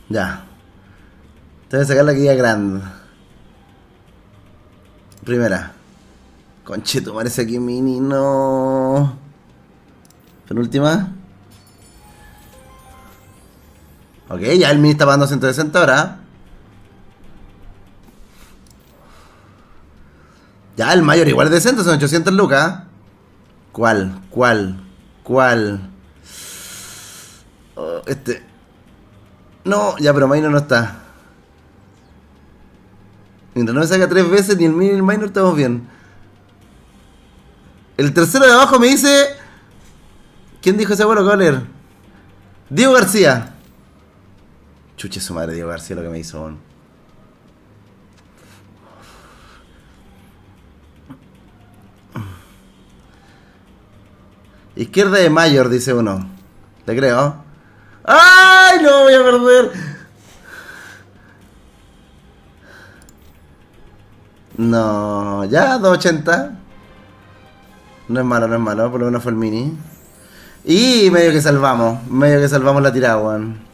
Ya. Tengo que sacar la guía grande. Primera. Concheto, parece aquí mini, no. Penúltima. Ok, ya el mini está pagando 160 ahora. Ya, el mayor igual es decente, son 800 lucas. ¿Cuál? ¿Cuál? ¿Cuál? Oh, este. No, ya, pero minor no está. Mientras no me saca 3 veces, ni el mini ni el minor estamos bien. El tercero de abajo me dice. ¿Quién dijo ese abuelo que va a leer? Diego García. Chuche su madre, Diego García, lo que me hizo. Bon. Izquierda de Mayor, dice uno. Le creo. ¡Ay! No voy a perder. No, ya, 280. No es malo, no es malo. Por lo menos fue el mini. Y medio que salvamos. Medio que salvamos la tirada, weón.